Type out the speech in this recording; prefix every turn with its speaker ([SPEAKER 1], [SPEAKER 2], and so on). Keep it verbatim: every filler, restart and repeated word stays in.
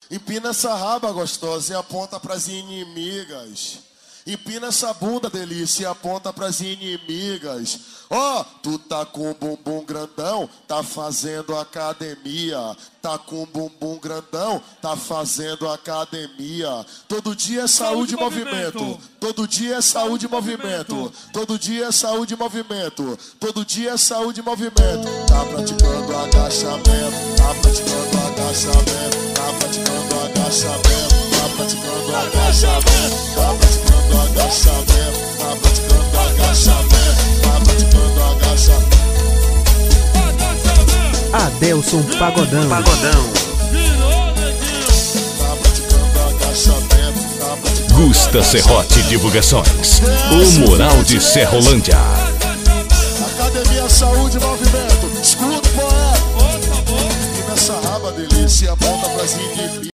[SPEAKER 1] Empina essa raba gostosa e aponta pras inimigas. Empina essa bunda, delícia, e aponta pras inimigas. Ó, oh, tu tá com bumbum grandão, tá fazendo academia. Tá com bumbum grandão, tá fazendo academia. Todo dia é saúde e movimento. movimento. Todo dia é saúde e movimento. movimento. Todo dia é saúde e movimento. Todo dia é saúde e movimento. Tá praticando agachamento. Tá praticando agachamento. Tá praticando agachamento. Tá praticando agachamento. Tá praticando agachamento. Tá praticando agachamento. Tá praticando agachamento.
[SPEAKER 2] Adelson Pagodão.
[SPEAKER 3] Pagodão. Gusta Serrote Divulgações. O Mural de Serrolândia.
[SPEAKER 1] Academia Saúde e Movimento. Escuta o poeta. E nessa raba delícia, volta pras inimigas.